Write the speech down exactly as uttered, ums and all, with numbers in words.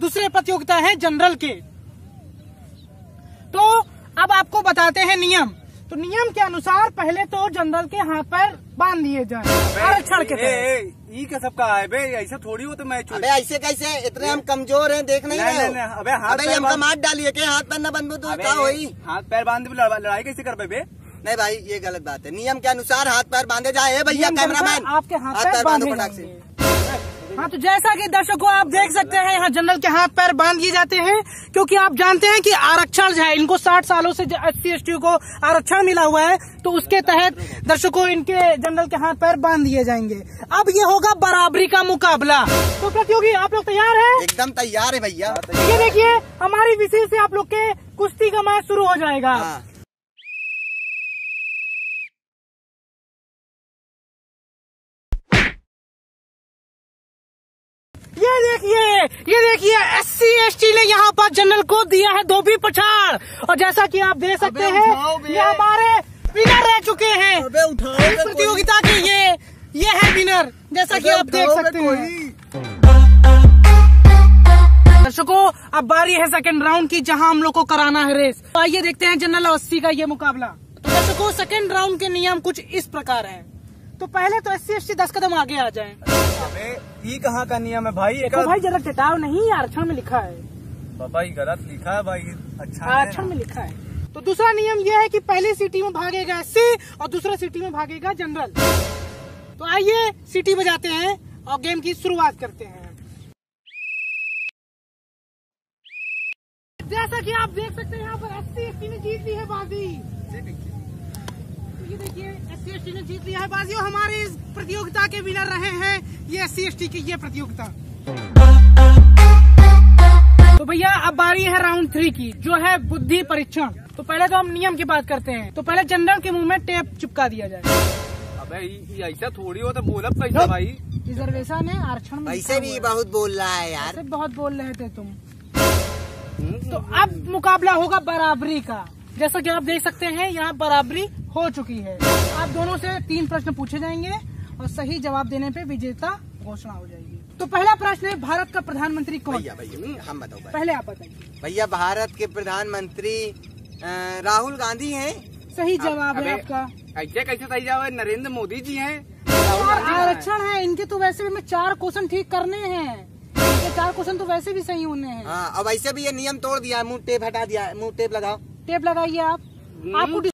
दूसरे प्रतियोगिता है जनरल के। तो अब आपको बताते हैं नियम। तो नियम के अनुसार पहले तो जनरल के हाथ पैर बांध दिए जाए आरक्षण के तहत। ये क्या सबका है बे, ऐसा थोड़ी हो तो मैच। अबे ऐसे कैसे, इतने हम कमजोर हैं, देख नहीं रहे हो? अबे हाथ अबे हमका मार डालिए के हाथ पैर न बंधो तो क्या होई? हाथ पैर बांध लड़ाई कैसे कर बे? नहीं भाई ये गलत बात है। नियम के अनुसार हाथ पैर बांधे जाए भैया। कैमरामैन आपके हाथ पैर बांधे जाएंगे। हाँ, तो जैसा कि दर्शकों आप देख सकते हैं यहाँ जनरल के हाथ पैर बांध दिए जाते हैं, क्योंकि आप जानते हैं कि आरक्षण है, इनको साठ सालों से एस सी एस टी को आरक्षण मिला हुआ है, तो उसके तहत दर्शकों इनके जनरल के हाथ पैर बांध दिए जाएंगे। अब ये होगा बराबरी का मुकाबला। तो प्रतियोगी आप लोग तैयार हैं? एकदम तैयार है भैया। ये देखिए हमारी विशेष से आप लोग के कुश्ती का मैच शुरू हो जाएगा। हाँ। ये देखिए ये देखिए एस सी एस टी ने यहाँ पर जनरल को दिया है धोबी पछाड़, और जैसा कि आप देख सकते हैं ये हमारे विनर रह चुके हैं इस प्रतियोगिता के। ये ये है विनर, जैसा कि आप देख सकते हैं। दर्शकों अब बारी है सेकंड राउंड की, जहां हम लोग को कराना है रेस। तो आइए देखते हैं जनरल और अस्सी का ये मुकाबला। तो दर्शकों सेकंड राउंड के नियम कुछ इस प्रकार हैं। तो पहले तो एस सी एस टी दस कदम आगे आ जाएं। अबे ये कहाँ का नियम है भाई? देखो भाई जरा चटाओ नहीं, आरक्षण में लिखा है। बाबा ये गलत लिखा है भाई, अच्छा आरक्षण में लिखा है। तो दूसरा नियम यह है कि पहली सिटी में भागेगा एससी और दूसरा सिटी में भागेगा जनरल। तो आइए सिटी बजाते हैं और गेम की शुरुआत करते हैं। जैसा कि आप देख सकते हैं यहाँ पर एस सी एस टी ने जीत ली है बाजी। ये देखिए एस सी एस टी ने जीत लिया है बाजी और हमारे इस प्रतियोगिता के विनर रहे हैं ये एस सी एस टी की ये प्रतियोगिता। तो भैया अब बारी है राउंड थ्री की, जो है बुद्धि परीक्षण। तो पहले तो हम नियम की बात करते हैं। तो पहले जनरल के मुंह में टेप चिपका दिया जाए। अबे ये ऐसा थोड़ी हो तो बोला कैसा भाई? रिजर्वेशन है, आरक्षण में वैसे भी बहुत बोल रहा है यार, बहुत बोल रहे थे तुम। तो अब मुकाबला होगा बराबरी का। जैसा कि आप देख सकते हैं यहाँ बराबरी हो चुकी है। आप दोनों से तीन प्रश्न पूछे जाएंगे और सही जवाब देने पे विजेता घोषणा हो जाएगी। तो पहला प्रश्न है, भारत का प्रधानमंत्री कौन? भैया भैया हम बताओ भाई। पहले आप बताइए। भैया भारत के प्रधानमंत्री राहुल गांधी हैं। सही जवाब है आपका। ऐसे कैसे सही जवाब है? नरेंद्र मोदी जी हैं। आरक्षण है इनके, तो वैसे भी हमें चार क्वेश्चन ठीक करने हैं, इनके चार क्वेश्चन तो वैसे भी सही होने हैं। हाँ, और वैसे भी ये नियम तोड़ दिया, मुंह टेप हटा दिया, मुंह टेप लगाओ। टेप लगाइए आप। आपको